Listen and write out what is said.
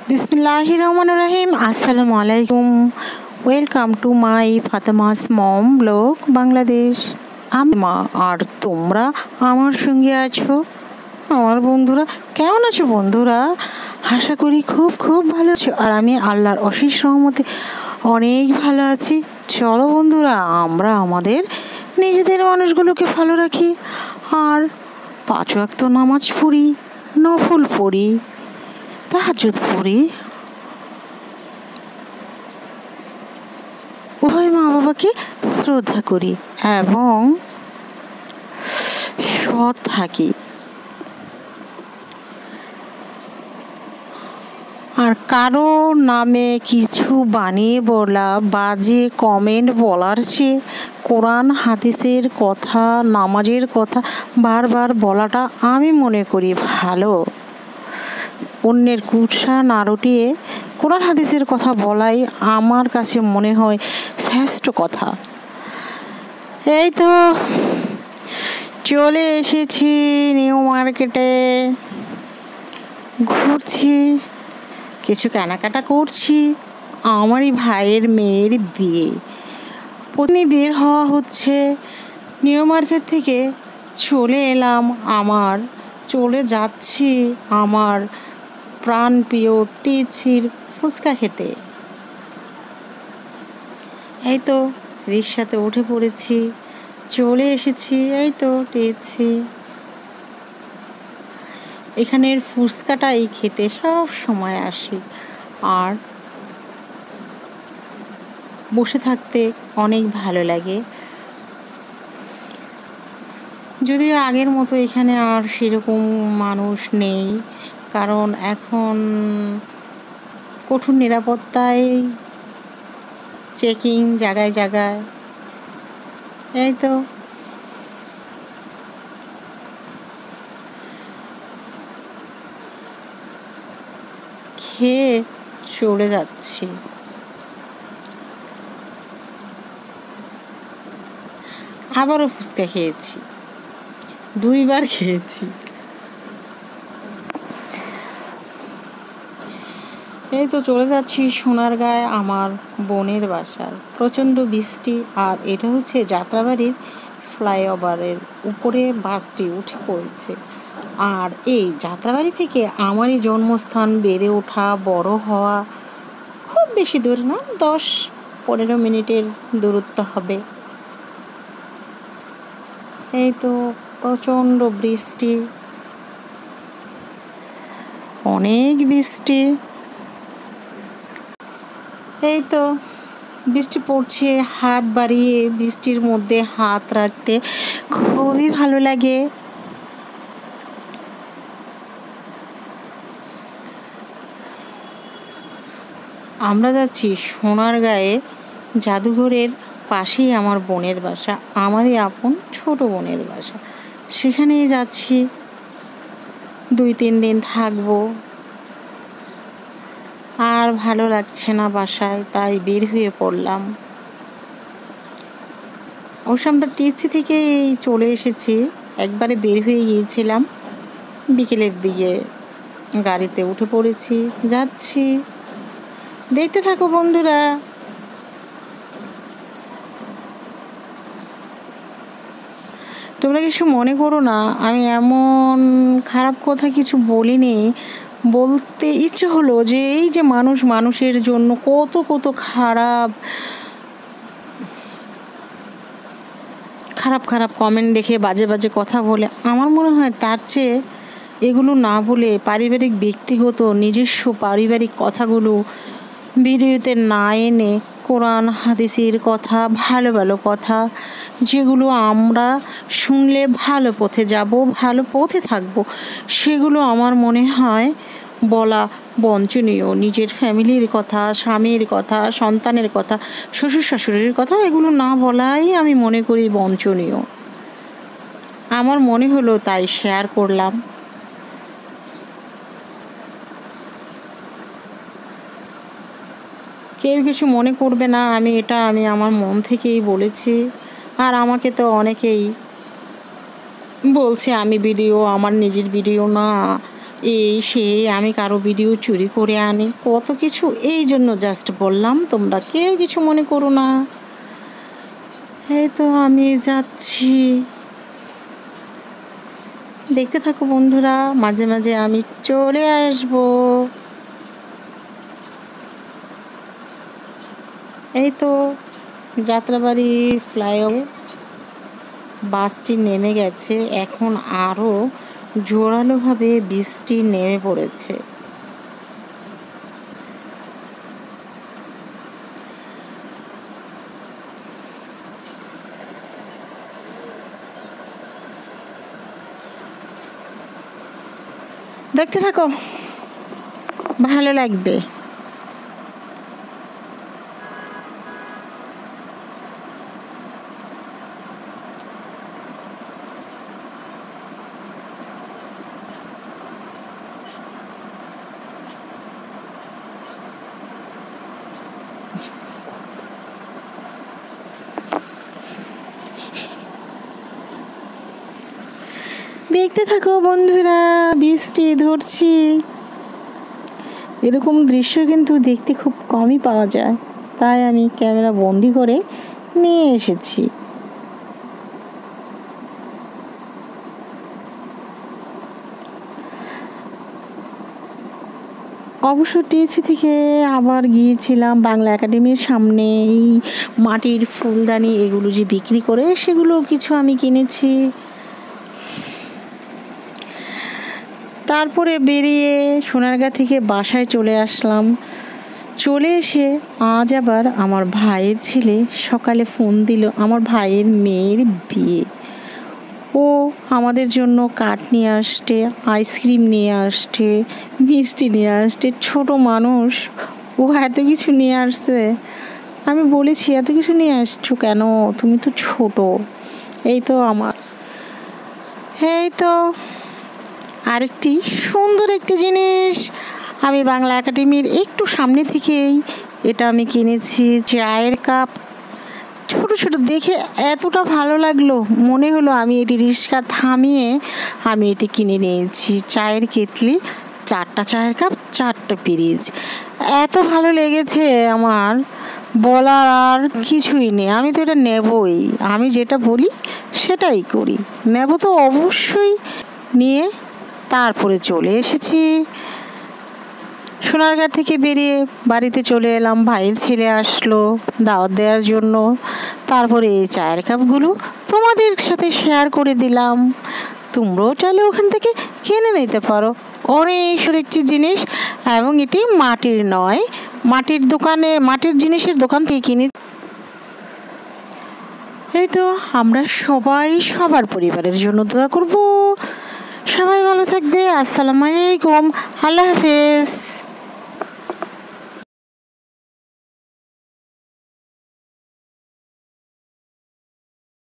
বিসমিল্লাহির রহমানির রহিম। আসসালামু আলাইকুম। Welcome to my Fatema's mom blog Bangladesh. আমি মা, আর তোমরা আমার সঙ্গে আছো। আমার বন্ধুরা কেমন আছো? বন্ধুরা আশা করি খুব খুব ভালো আছো, আর আমি আল্লাহর অশেষ রহমতে অনেক ভালো আছি। চলো বন্ধুরা, আমরা আমাদের নিজেদের মানুষগুলোকে ভালো রাখি, আর 5 ওয়াক্ত নামাজ পড়ি, নফল পড়ি, তাহাজ্জুদ পড়ি, উভয় মা বাবাকে শ্রদ্ধা করি এবং সৎ থাকি। আর কারো নামে কিছু বানিয়ে বলা, বাজে কমেন্ট বলার চেয়ে কোরআন হাদিসের কথা, নামাজের কথা বারবার বলাটা আমি মনে করি ভালো। অন্যের কুৎসা না রটিয়ে কোরআন হাদিসের কথা বলাই আমার কাছে মনে হয় শ্রেষ্ঠ কথা। এই তো চলে এসেছি নিউ মার্কেটে, ঘুরছি, কিছু কেনাকাটা করছি। আমারই ভাইয়ের মেয়ের বিয়ে, প্রতিদিন বের হওয়া হচ্ছে। নিউ মার্কেট থেকে চলে যাচ্ছি আমার প্রাণপ্রিয় টিচির ফুচকা খেতে। এই তো রিক্সাতে উঠে পড়েছি, চলে এসেছি। এই তো টিচি, এখানের ফুচকাটাই খেতে সব সময় আসি, আর বসে থাকতে অনেক ভালো লাগে। যদিও আগের মতো এখানে আর সেরকম মানুষ নেই, কারণ এখন কঠোর নিরাপত্তায় চেকিং জায়গায় জায়গায়। এই তো খেয়ে চলে যাচ্ছি। আবারও ফুচকা খেয়েছি, 2 বার খেয়েছি। এই তো চলে যাচ্ছি সোনারগাঁয়ে আমার বোনের বাসায়। প্রচণ্ড বৃষ্টি, আর এটা হচ্ছে যাত্রাবাড়ির ফ্লাইওভারের উপরে বাসটি উঠে পড়েছে। আর এই যাত্রাবাড়ি থেকে আমারই জন্মস্থান, বেড়ে ওঠা, বড় হওয়া খুব বেশি দূর না, 10-15 মিনিটের দূরত্ব হবে। এই তো প্রচণ্ড বৃষ্টি, অনেক বৃষ্টি। এই তো বৃষ্টি পড়ছে, হাত বাড়িয়ে বৃষ্টির মধ্যে হাত রাখতে খুবই ভালো লাগে। আমরা যাচ্ছি সোনারগাঁয়ে, জাদুঘরের পাশেই আমার বোনের বাসা, আমারই আপন ছোট বোনের বাসা। সেখানেই যাচ্ছি, 2-3 দিন থাকবো। আর ভালো লাগছে না বাসায়, তাই বের হয়ে পড়লাম। অবশ্য আমরা টিসি থেকে চলে এসেছি, একবারে বের হয়ে গিয়েছিলাম বিকেলের দিকে। গাড়িতে উঠে পড়েছি, যাচ্ছি। দেখতে থাকো বন্ধুরা। তোমরা কিছু মনে করো না, আমি এমন খারাপ কথা কিছু বলিনি। বলতে ইচ্ছে হলো যে এই যে মানুষের জন্য কত কত খারাপ কমেন্ট দেখে, বাজে বাজে কথা বলে, আমার মনে হয় তার চেয়ে এগুলো না বলে পারিবারিক ব্যক্তিগত নিজস্ব পারিবারিক কথাগুলো ভিডিওতে না এনে কোরআন হাদিসের কথা, ভালো ভালো কথা, যেগুলো আমরা শুনলে ভালো পথে যাব, ভালো পথে থাকবো, সেগুলো আমার মনে হয় বলা বঞ্চনীয়। নিজের ফ্যামিলির কথা, স্বামীর কথা, সন্তানের কথা, শ্বশুর শাশুড়ির কথা, এগুলো না বলাই আমি মনে করি বঞ্চনীয়। আমার মনে হলো তাই শেয়ার করলাম। কেউ কিছু মনে করবে না, আমি আমার মন থেকেই বলেছি। আর আমাকে তো অনেকেই বলছে আমার নিজের ভিডিও না, এই সে আমি কারো ভিডিও চুরি করে আনি, কত কিছু। এই জন্য জাস্ট বললাম, তোমরা কেউ কিছু মনে করো না। এই তো আমি যাচ্ছি, দেখতে থাকো বন্ধুরা, মাঝে মাঝে আমি চলে আসবো। এই তো যাত্রাবাড়ি ফ্লাইওভার বাসটি নেমে গেছে, এখন আরও জোরালোভাবে বৃষ্টি নেমে পড়েছে। দেখতে থাকো, ভালো লাগবে। দেখতে থাকো বন্ধুরা, বৃষ্টি ধরছি। এরকম দৃশ্য কিন্তু দেখতে খুব কমই পাওয়া যায়, তাই আমি ক্যামেরা বন্দি করে নিয়ে এসেছি। অবশ্য টিএসসি থেকে আবার গিয়েছিলাম বাংলা একাডেমির সামনে, এই মাটির ফুলদানি এগুলো যে বিক্রি করে সেগুলো কিছু আমি কিনেছি। তারপরে বেরিয়ে সোনারগাঁ থেকে বাসায় চলে আসলাম। চলে এসে আজ আবার আমার ভাইয়ের ছেলে সকালে ফোন দিল, আমার ভাইয়ের মেয়ের বিয়ে। ও আমাদের জন্য কাঠ নিয়ে আসছে, আইসক্রিম নিয়ে আসছে, মিষ্টি নিয়ে আসছে। ছোট মানুষ, ও এত কিছু নিয়ে আসছে। আমি বলেছি, এত কিছু নিয়ে আসছো কেন, তুমি তো ছোট। এই তো আরেকটি সুন্দর একটি জিনিস, আমি বাংলা একাডেমির একটু সামনে থেকেই এটা আমি কিনেছি, চায়ের কাপ। ছোট ছোট দেখে এতটা ভালো লাগলো, মনে হলো আমি এটি রিক্সা থামিয়ে আমি এটি কিনে নিয়েছি। চায়ের কেতলি, 4টা চায়ের কাপ, 4টা পিরিচ। এত ভালো লেগেছে আমার, বলার আর কিছুই নেই। আমি তো এটা নেবই, আমি যেটা বলি সেটাই করি, নেব তো অবশ্যই। নিয়ে তারপরে চলে এসেছি। সোনারগাঁ থেকে বেরিয়ে বাড়িতে চলে এলাম, ভাইয়ের ছেলে আসলো দাওয়াত দেওয়ার জন্য। তারপরে এই চায়ের কাপগুলো তোমাদের সাথে শেয়ার করে দিলাম, তোমরাও চাইলে ওখান থেকে কিনে নিতে পারো। অনেক একটি জিনিস, এবং এটি মাটির নয়, মাটির জিনিসের দোকান থেকে কিনে। এই তো আমরা সবাই সবার পরিবারের জন্য দোয়া করব। সবাই ভালো থাকবে। আসসালামু আলাইকুম, আল্লাহ হাফেজ।